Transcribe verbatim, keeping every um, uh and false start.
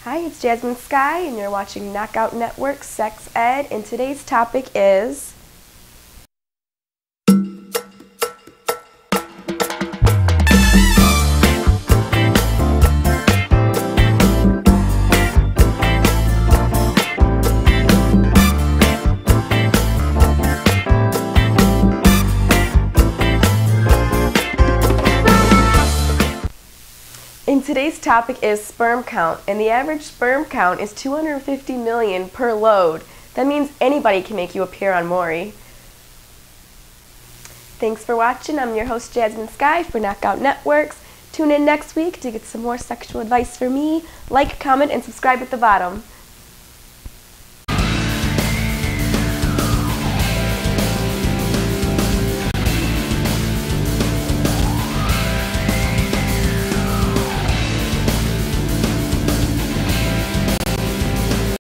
Hi, it's Jazmine Skye, and you're watching Knockout Network Sex Ed, and today's topic is And today's topic is sperm count, and the average sperm count is two hundred fifty million per load. That means anybody can make you appear on Maury. Thanks for watching. I'm your host Jazmine Skye for Knockout Networks. Tune in next week to get some more sexual advice from me. Like, comment, and subscribe at the bottom.